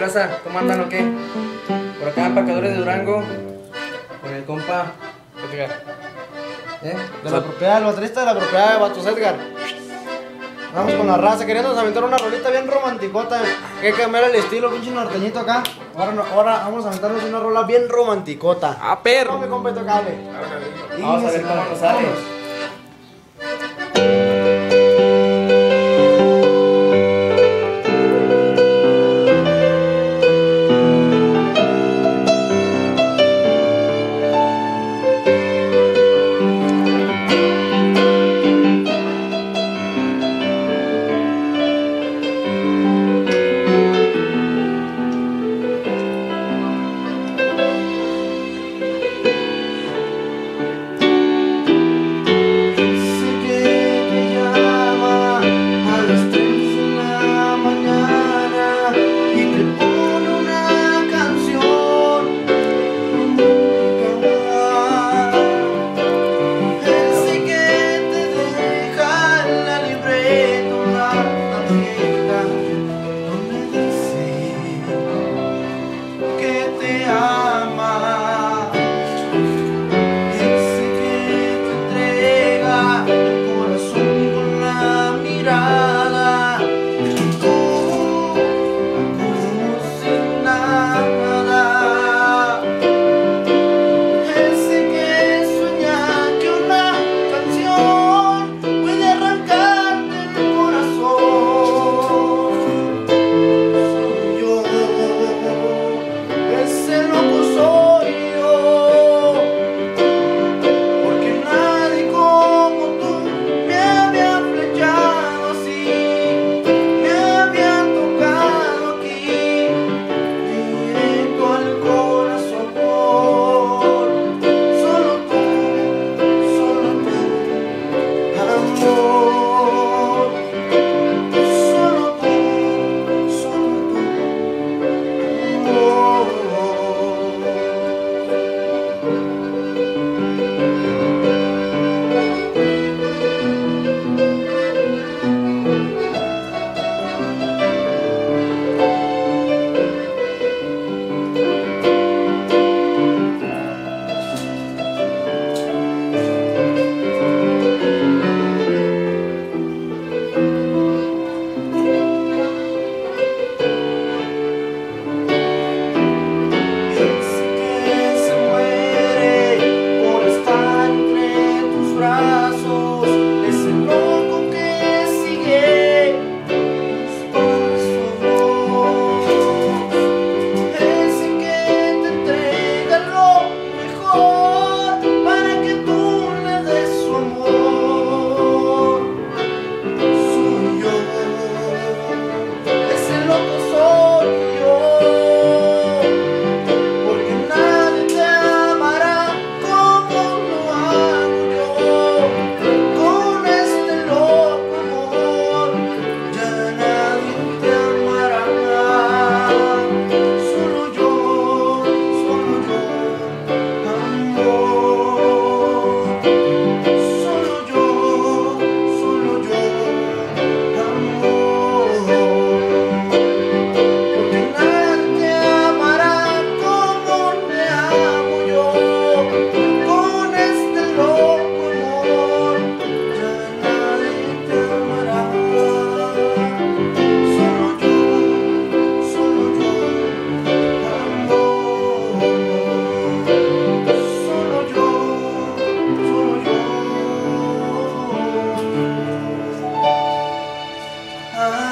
raza? ¿Cómo andan o qué? Por acá, empacadores de Durango, con el compa Edgar. De la propiedad, el baterista de la propiedad de Vatos Edgar. Vamos con la raza, queriéndonos aventar una rolita bien romanticota. Hay que cambiar el estilo, pinche norteñito acá. Ahora vamos a aventarnos una rola bien romanticota. ¡Ah, perro! No me compre tocable. Vamos a ver cómo nos sale. Ah.